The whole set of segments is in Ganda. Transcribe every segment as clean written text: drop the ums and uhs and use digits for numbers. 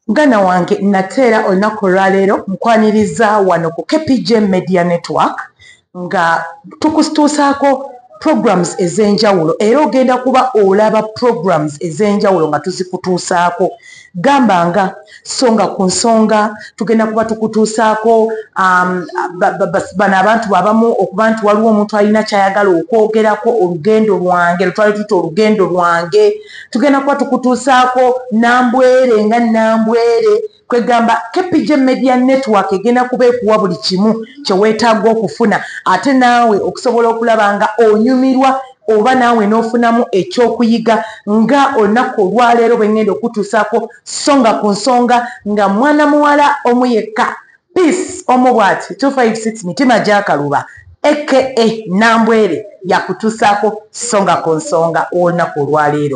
Muganda wange nateera olunaku olwaleero nkwaniriza wano ku KPJ Media Network nga tukutuusaako programs ez'enjawulo era ogenda kuba olaba programs ez'enjawulo nga tuzikutuusaako. Gamba nga songa ku nsonga tugenda kuba tukutuusaako bano abantu abamu okuba nti waliwo omuntu alina kyayagala okwogerako olugendo lwange lutwali tuyita olugendo lwange. Tugenda kuba tukutuusaako nambwere nga nambwere kwegamba KPJ Media Network egenda kuba ekuwa buli kimu kye weetaaga okufuna ate naawe okusobola okulaba nga onyumirwa oba naawe n'ofunamu ekyokuyiga nga olunaku olwaleero bwe ngenda okutuusaako songa ku nsonga nga mwana muwala omu yekka Peace omu bw'ati 256 mitima gy'akaluba aka nambwere yakutuusaako songa ku nsonga olunaku olwaleero.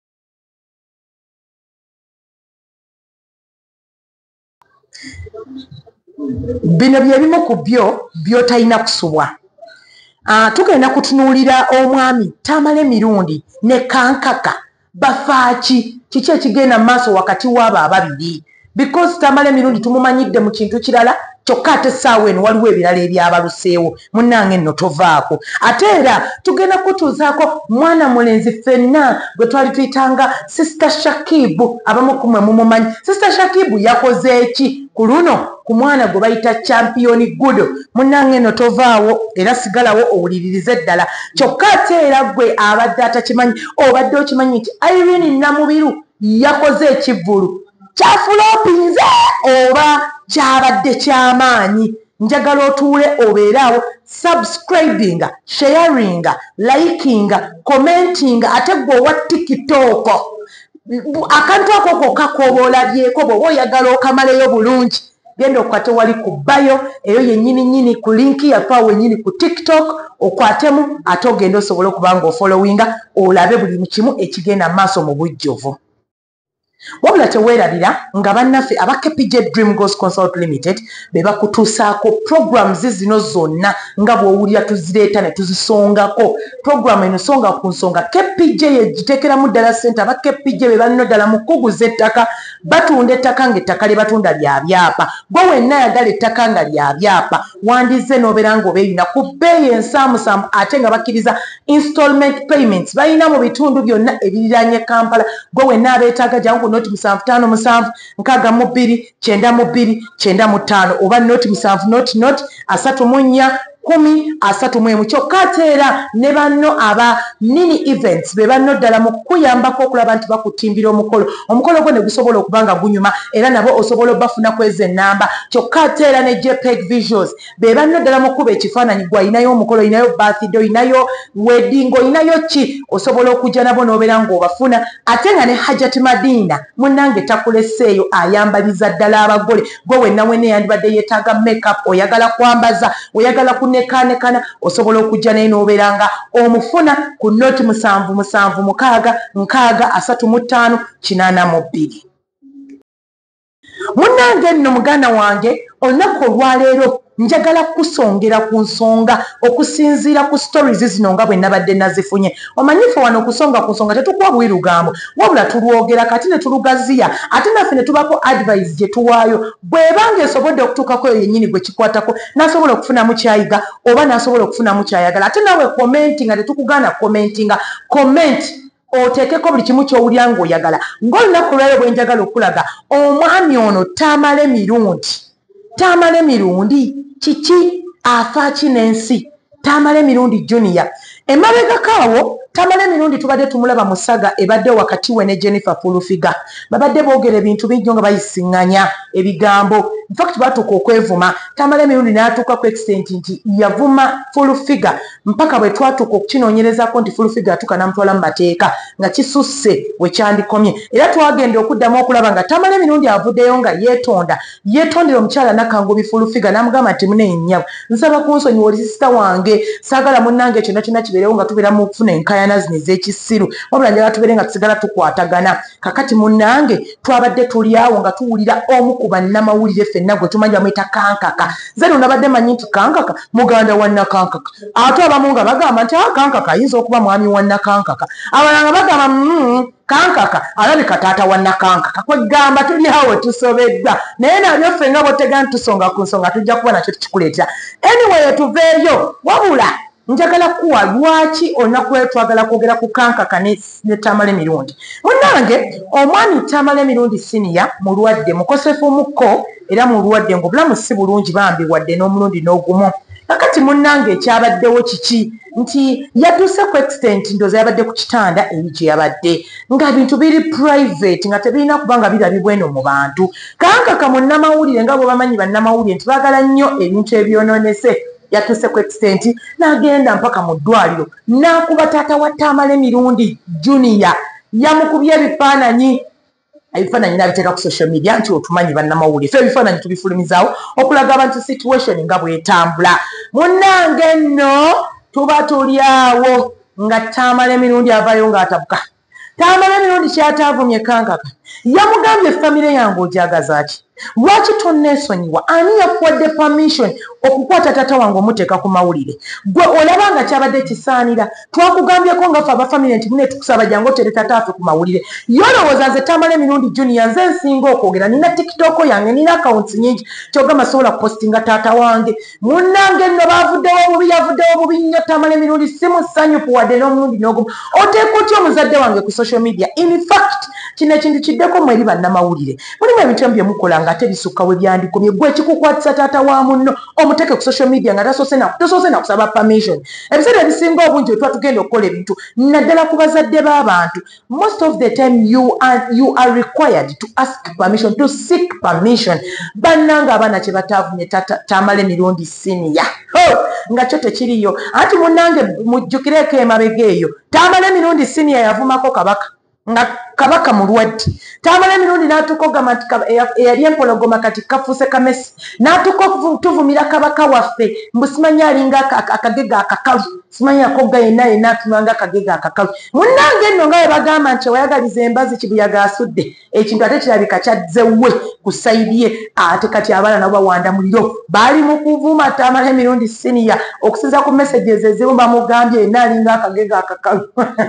Bino bye bimu ku by'otalina kusubwa. Tugenda kutunuulira omwami Tamale Mirundi ne Kankaka bafaaki kiki ekigenda mu maaso wakati w'abo ababiri because Tamale Mirundi tumumanyidde mu kintu kirala kyokka ate essaawa eno waliwo ebirala ebyabaluseewo munnange nno tovaako. Ate era tugenda kutuuzaako mwana mulenzi ffenna gwe twali tuyitanga Sister Shakibu abamu kumwe mumumanyi. Sister Shakibu yakoze eki ku luno ku mwana gwe bayita Champion Gudo munnange nno tovaawo era sigalawo owuliririze ddala. Kyokka ate era gwe abadde atakimanyi obadde okimanyi nti Irene Namubiru yakoze ekivvulu kyafulopinze oba kyabadde kyamaanyi. Njagala otuule obeeraawo subscribinga sharinga likinga commentinga ate gwe owa TikTok akantu ako kakoba olabyeko bw'oba oyagala okamaleyo bulungi genda okwate wali ku bayo eyo yennyini ku linki yafa wennyini ku TikTok okwatemu ate ogenda osobole okuba nga ofollowinga olabe buli kimu ekigenda maaso mu bujjuvu. Wabula teweerabira nga bannaffe aba KPJ Dream Goals Consult Limited be bakutuusaako programs zino zonna nga bw'owulira tuzireeta ne tuzisongako. Program eno songa ku nsonga KPJ yegiteekeramu ddala ssente. Aba KPJ be balina ddala mu kuguza ettaka batunda ettaka ng'ettaka lye batunda lya byapa. Gwe wenna ayagala ettaka nga lya byapa wandize n'obeera ng'obeeyina ku bbeeyi ensaamusaamu ate nga bakkiriza installment payments balina mu bitundu byonna ebiriraanye Kampala. Gwe wenna abeetaaga jangu noti 757 62 92 95 oba noti 7 noti 34 10 kyokka ate era ne banno aba mini events be banno ddala mu kuyambako okulaba nti bakutimbira omukolo gwo ne gusobola okuba nga gunyuma era nabo osobola obafunako ezo ennamba. Kyokka ate era ne JPEG visuals be banno ddala mu kuba ekifaananyi gwe olinayo omukolo olinayo birthday olinayo wedding olinayo ki osobola okujja nabo n'obeera ng'obafuna ate nga ne Hajat Madina munnange takuleseeyo ayambaliza ddala abagole. Gwe wenna wene yandibadde yeetaaga makeup oyagala kwambaza oyagala kunekanekana osobola okujja naye n'obeera nga omufuna ku noti 7763582. Munnange nno muganda wange olunaku olwaleero njagala kusongera ku nsonga okusinziira ku stories zino nga bwe nabadde nazifunye. Omanyifu wano okusonga ku nsonga tetukuwa bwirugambo wabula tulwogera kati ne tulugaziya ate naffe ne tubako advice gye tuwaayo bw'ebanga esobodde okutuukako eyo yennyini gwe kikwatako n'asobola okufunamu kyayiga oba n'asobola okufunamu kyayagala. Ate naawe commentinga tetukugaana commentinga comment oteekeko buli kimu ky'owulira ng'oyagala. Ng'olunaku lwaleero bwe njagala okulaga omwami ono Tamale Mirundi. Tamale Mirundi kiki afa kinensi? Tamale Mirundi Junior emabegakaawo Tamale Mirundi tubadde tumulaba mu saga ebadde wakati we ne Jennifer Fulufiga babadde boogera ebintu bingi nga bayisiŋŋanya ebigambo. In fact batuuka okwevuma. Tamale Mirundi n'atuuka ku extent nti yavuma Fulufiga mpaka bwe twatuuka okukinoonyerezaako nti Fulufiga atuuka n'amutwala mu mateeka nga kisusse we kyandikomye. Era twagenda okuddamu okulaba nga Tamale Mirundi avuddeyo nga yeetondera omukyala Nakangubi Fulufiga n'amugamba nti mune nnyabo nsaba kunsonyiwa oli sisita wange saagala munnange kyonna kyonna kibeerewo nga tubeera mu kufuna enkayana zino ez'ekisiru wabula njagala tubeere nga tusigala tukwatagana. Kakati munnange twabadde tuli awo nga tuwulira omu ku bannamawulire ffenna gwe tumanyi bamwita Kankaka. Nze nabadde manyi nti Kankaka muganda wa Nakankaka ate abamu nga bagamba nti Kankaka ayinza okuba mwami wa Nakankaka abalala nga bagamba kankaka alabika taata wa nakankaka kwegamba tuli awo tusobedda naye nabyo ffe nga bwotega ntusonga ku nsonga tujja kuba nakyo tukikuleetera anyway tuveeyo wabula njagala kuwa lwaki olunaku lwe twagala kwogera ku kankaka ne Tamale Mirundi munnange omwami Tamale Mirundi siniya mulwadde mukosefu mukko era mulwadde ng'obulamu si bulungi bambi wadde n'omulundi n'ogumu kakati munnange ekyabaddewo kiki nti yatuuse ku extent ndoza yabadde ku kitanda eri gye yabadde nga bintu biri private nga tebirina kuba nga birabibwa eno mu bantu kankaka munnamawulire nga bwe bamanyi bannamawulire nti baagala nnyo ebintu ebyonoonese yatuuse ku extent n'agenda mpaka mu ddwaliro n'akuba taata wa Tamale Mirundi Junior yamukubye ebifaananyi n'abiteeka ku social media nti otumanyi bannamawulire ffe ebifaananyi tubifulumizaawo okulaga abantu situation nga bw'etambula munnange nno tuba tuli awo nga Tamale Mirundi avaayo ng'atabuka Tamale Mirundi kyataavumye kankaka yamugambye famire yange ojagaza ki lwaki tonneesonyiwa ani yakuwadde permission okukwata taata wange omuteeka ku mawulire gwe olaba nga kyabadde kisaanira twakugambyeko nga ffe abafamire nti mune tukusaba jangu otere taata affe ku mawulire yolowooza nze Tamale Mirundi Junior nze nsinga okwogera nina tiktok yange nina accounts nyingi kyogamba sobola kupostinga taata wange munnange nno baavuddewo obubi yavuddewo obubi nnyo Tamale Mirundi si musanyufu wadde n'omulundi n'ogumu oteeka otya omuzadde wange ku social media in fact kino ekintu kiddeko mweri bannamawulire mulimu ebintu ebyo bye mukola nga ate bisukka we byandikomye gwe kikukwatisa taata wa munno omuteeke ku social media nga tosoose nakusaba permission ebiseera ebisinga obungi bwe tuba tugenda okukola ebintu naddala ku bazadde b'abantu most of the time you are required to ask permission to seek permission bannanga abaana kye bataavumye Tamale Mirundi siniya nga kyo tekiriyo anti munnange mujjukireko emabega eyo Tamale Mirundi siniya yavumako kabaka nga kabaka mulwadde Tamale Mirundi n'atukogamba nti eyali empologoma kati kafuuse kamesi n'atuvumira kabaka waffe mbu simanyi alinga akagega akakalu simanyi akogga yenna atunanga akagega akakalu munnange nno nga bwe bagamba nti wayagaliza embazi kibuyaga asudde ekintu ate kirabika kyazzewe ku sayidi ye ate kati abaana nabo bawanda muliro baali mu kuvuma Tamale Mirundi siniya okusinza ku messages ezimu bamugambye yenna alinga akagega akakalu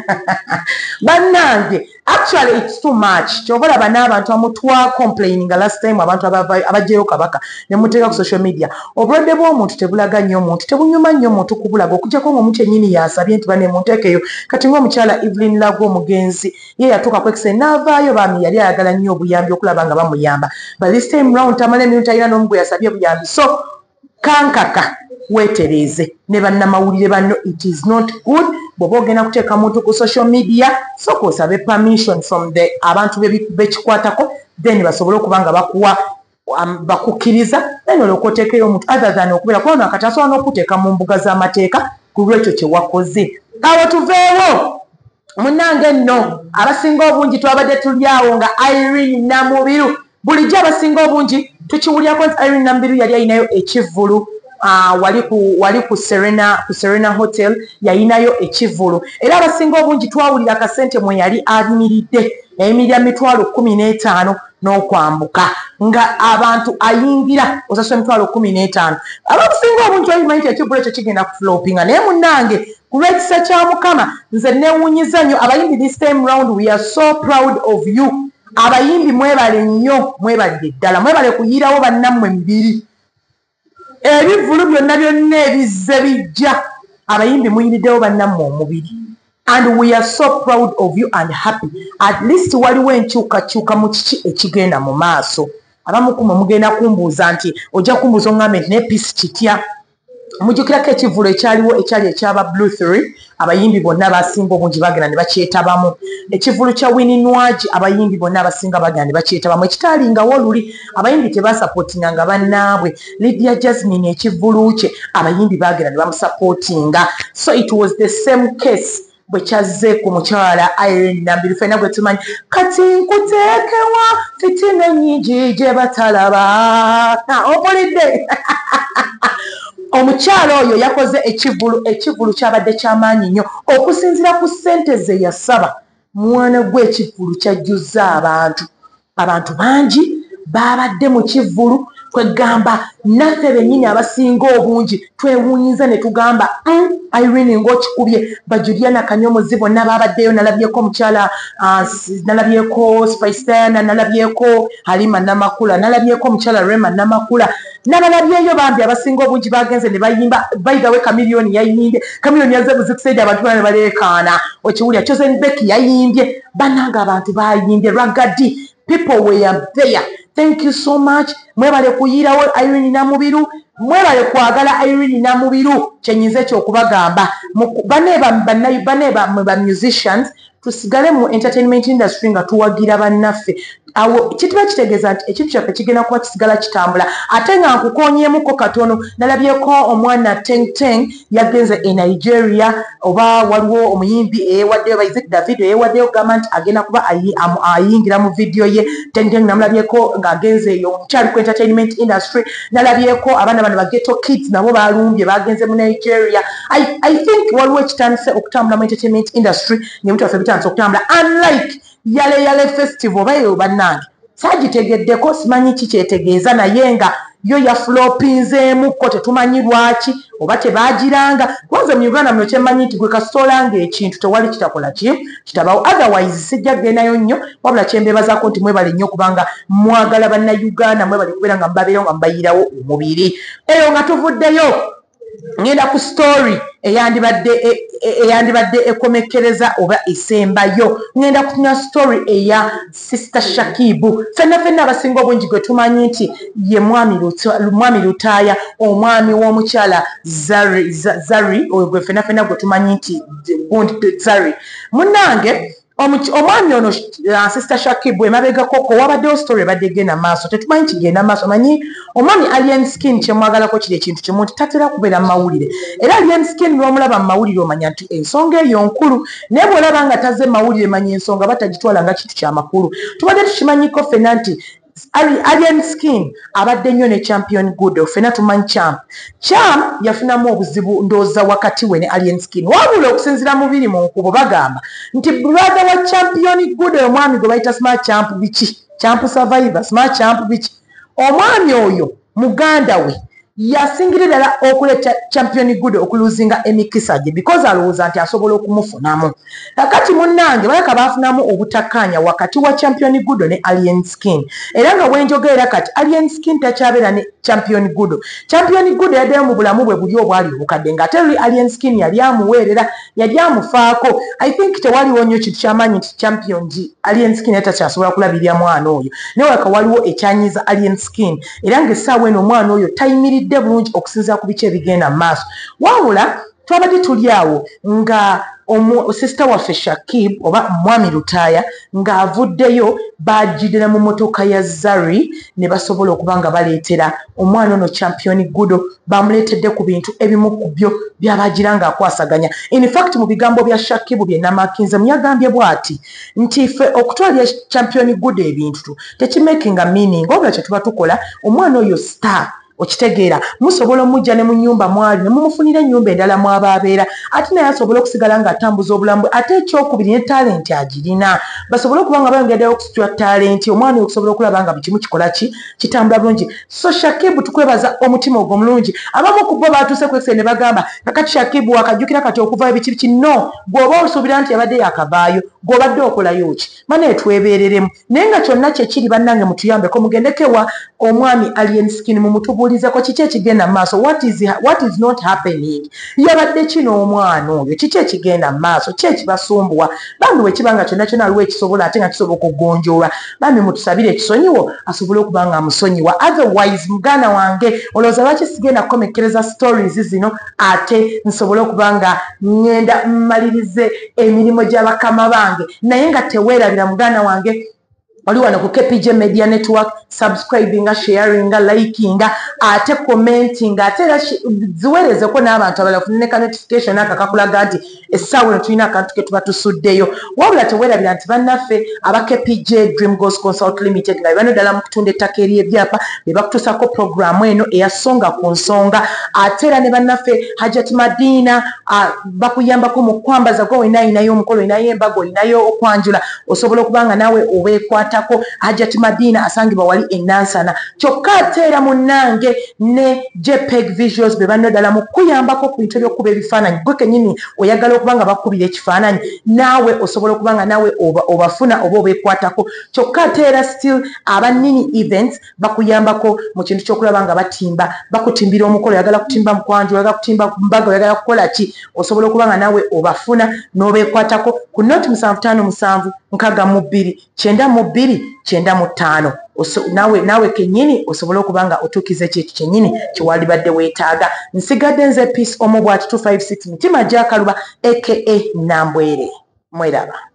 bannange actually it's too much kyobalaba n'abantu amutwa complaining last time abantu abajjeyo kabaka ne muteeka ku social media obulwadde bw'omuntu tebulaga nnyo omuntu tebunyuma nnyo omuntu kubulaga okujjako ng'omuntu ennyini yasabye nti bane munteekeyo kati ng'omukyala Evelyn Lago omugenzi ye yatuuka kwekise n'avaayo baami yali ayagala nnyo obuyambi okulaba nga bamuyamba but this time round Tamale Mirundi alina n'omu gwe yasabye buyambi so kankaka weetereeze ne bannamawulire banno it is not good bw'oba ogenda kuteeka muntu ku social media soka osabe permission from the abantu bekikwatako then basobole okuba nga bakuwa bakukkiriza then olwoka oteekeyo omuntu other than okubeera kubona akati asobola n'okuteeka mu mbuga z'amateeka ku lwekyo kye wakoze awo tuveewo munnange nno abasinga obungi twabadde tuli awo nga Irene Namubiru bulijjo abasinga obungi tukiwulyako nti Irene Namubiru yali ayinayo ekivvulu wali ku Serena Hotel yayinayo ekivvulu era abasinga obungi twawulira akasente mwe yali ayimiridde yayimirira $15,000 n'okwambuka nga abantu ayingira osasula $15,000 abasinga obungi bayimanyi nti ekivvulu ekyo kigenda kuflopinga naye munnange ku lw'ekisa kya Mukama nze neewunyiza nnyo abayimbi this time round we are so proud of you abayimbi mwebale nnyo mwebalire ddala mwebale kuyiirawo bannammwe mibiri ebivvulu byonna ebizze bijja abayimbi muyiriddewo bannammwe omubiri and we are so proud of you and happy at least waliwo enkyukakyuka mu kiki ekigenda mu maaso abamukumwe mugenda kumbuuza nti ojja kumbuuza oŋŋambe nti nepiisi kitya mujjukirako ekivvulu ekyali ekyaba Blue 3 abayimbi bonna abasinga obungi bagenda ne bakyetabamu ekivvulu kya Winnie Nwagi abayimbi bonna abasinga bagenda ne bakyetabamu ekitaalingawo oluli abayimbi tebasapootinganga bannaabwe Lydia Jasmine ekivvulu kye abayimbi bagenda ne bamusapootinga so it was the same case bwe kyazze ku mukyala Irene Namubiru ffenna gwe tumanyi kati nkuteekewa fitina nnyingi gye batalaba opulidde omukyala oyo yakoze ekivvulu kyabadde kyamaanyi nnyo okusinziira ku ssente ze yasaba mwana gwe ekivvulu kyajjuzza abantu bangi babadde mu kivvulu kwegamba naffe bennyini abasinga obungi twewuunyiza ne tugamba Irene ng'okikubye ba Juliana Kanyomozi bonna baabaddeyo nalabyeko omukyala nalabyeko Spice Diana nalabyeko Halima Namakula nalabyeko omukyala Rema Namakula nabalabyeyo bambi abasinga obungi bagenze ne bayimba bayigawe Chameleone yayimbye Chameleone yazze buzikisaidi abantu bana baleekaana okiwulya Chosen Becky yayimbye bannanga abantu bayimbye Ragadi people were there. Thank you so much. Mwebale kuyirawo Irene Namubiru. Mwebale kwagala Irene Namubiru. Kyenyize ky'okubagamba. Baneba musicians tusigale mu entertainment industry nga tuwagira bannaffe. Awo kituba kitegeeza nti ekintu kyaffe kigenda kuba kisigala kitambula ate nga nkukoonyeemuko katono nalabyeko omwana Teng yagenze e Nigeria oba waliwo omuyimbi eyewaddeyo Isaac David eyewaddeyo gavumenti agenda kuba ayingira mu video ye Teng namulabyeko ng'agenze eyo omukyali ku entertainment industry nalabyeko abaana bano ba Ghetto Kids nabo balumbye bagenze mu Nigeria. I think waliwo ekitandise okutambula mu entertainment industry ng'emuntu waffe bitandise okutambula unlike yale festival bayo bannange sagitegeddeko simanyi kikyetegeeza naye nga yo yaflopinzeemuko tetumanyi lwaki oba tebagiranga kwanza mu Uganda muno kyemanyi nti gwe kasitolanga ekintu tewali kitakola kitabawo otherwise sijja kugendayo nnyo wabula kyembeebazaako nti mwebale nnyo kubanga mwagala bannayuganda mwebale kubeera nga mubabeerawo nga mubayirawo omubiri eyo nga tuvuddeyo ngenda ku story eyandibadde ekomekereza oba esembayo ngenda kutuna story eya Sister Shakibu fenna abasinga obungi gwe tumanyi nti ye mwami Lutaaya omwami w'omukyala Zari gwe fenna gwe tumanyi nti Zari munnange omwami ono Sister Shakibu emabegakoko wabaddewo story ebadde egenda maaso tetumanyi kigenda maaso manyi omwami Alien Skin kyemwagalako kiri ekintu kimu nti tatera kubeera mu mawulire era Alien Skin lwomulaba mu mawulire omanya nti ensonga eyo nkulu naye bw'olaba nga tazze mu mawulire manya ensonga batagitwala nga kintu kyamakulu tubadde tukimanyiko ffenna nti Alien Skin abadde nnyo ne Champion Good ffenna tumanyi Cham yafunamu obuzibu ndooza wakati we ne Alien Skin wabula okusinzira mu biri mu nkubo bagamba nti brother wa Champion Good omwami gwe bayita Smart Champ biki Champ Survivor Smart Champ biki omwami oyo muganda we yasingira ddala okuleeta Champion Good okuluzinga emikisa gye because alowooza nti asobola okumufunamu kakati munnange balaka baafunamu obutakkaanya wakati wa Champion Good ne Alien Skin era nga bwenjogerera kati Alien Skin takyabeera ne Champion Good yaddeyo mu bulamu bwe buli obwali obukadde ng'ate Alien Skin yali amuweerera yali amufaako I think tewaliwo nnyo kintu kyamaanyi nti Alien Skin yali takyasobola kulabirira mwana oyo naye waka waliwo ekyanyiza Alien Skin era ng'essaawa eno omwana oyo tayimiridde bulungi okusinziira ku biki ebigenda mu maaso wabula twabadde tuli awo nga sister waffe Shakib oba mwami Lutaaya ng'avuddeyo bagiddira mu motoka ya Zari ne basobola okuba nga baleetera omwana ono Champion Good bamuleetedde ku bintu ebimu ku byo byabagira ng'akwasaganya in fact mu bigambo bya Shakib bye namakinze myagambye bw'ati nti ffe okutwalira Champion Good ebintu tekimakinga meaning wabula kye tuba tukola omwana oyo star okitegeera musobola omujja ne mu nnyumba mwali ne mumufunira ennyumba endala mwabaabeera ate naye asobola okusigala ng'atambuza obulamu ate ekyokubiri ne talenti agirina basobola okuba nga bayongeddeyo okusitula talenti omwana oyo okusobola okulaba nga buli kimu kikola kitambula bulungi so Shakibu tukwebaza omutima ogwo mulungi abamu ku bo baatuuse kwekise ne bagamba kakati Shakibu wakajjukira kati okuvayo biki no bw'oba osuubira nti yabadde yakavaayo gw'obadde okolayo ki mana etwebeereremu naye nga kyonna kyekiri bannange mutuyambeko mugendekewa omwami Alien Skin mu mutubuulizeko kiki ekigenda mu maaso what is not happening yabadde kino omwana oyo kiki ekigenda mu maaso ki ekibasumbuwa bambi bwe kiba nga kyonna kyonna aliwo ekisobola ate nga kisobola okugonjoolwa bambi mutusabire ekisonyiwo asobole okuba nga amusonyiwa otherwise muganda wange olowooza lwaki sigenda kukomekkereza stories zino ate nsobole okuba nga ngenda mmalirize emirimu gy'abakama bange naye nga teweerabira muganda wange oli wano ku KPJ Media Network subscribinga sharinga likinga ate commentinga ate era ziweerezeko n'abantu abalala funne ka notification akakulaga nti essaawa eno tulina akantu ke tuba tusuddeyo wabula teweerabira nti bannaffe aba KPJ Dream Goals Consult Limited nga bano ddala mu kutunda ettaka ery'ebyapa be bakutuusako programu eno eyasonga ku nsonga ate era ne bannaffe Hajat Madina bakuyambako mu kwambaza gwe olinayo omukolo olinayo embaga olinayo okwanjula osobola okuba nga naawe obeekwata bekwatako Hajjati Madina asangibwa wali enansana kyokka ate era munnange ne JPEG visuals be banno ddala mu kuyambako ku bintu ebyokuba ebifaananyi gwe kennyini oyagala okuba nga bakubira ekifaananyi naawe osobola okuba nga naawe obafuna oba obeekwatako kyokka ate era still abannini events bakuyambako mu kintu ky'okulaba nga batimba bakutimbira omukolo oyagala kutimba mukwanju oyagala kutimba mbaga oyagala kukola ki osobola okuba nga naawe obafuna n'obeekwatako ku noti 757 62 92 95 naawe kennyini osobola okuba nga otuukiza ekyeekyo kyennyini kyewalibadde weetaaga nsigadde nze Peace Omubwati 256 Mitima Gyakaluba aka Nambwere mweraba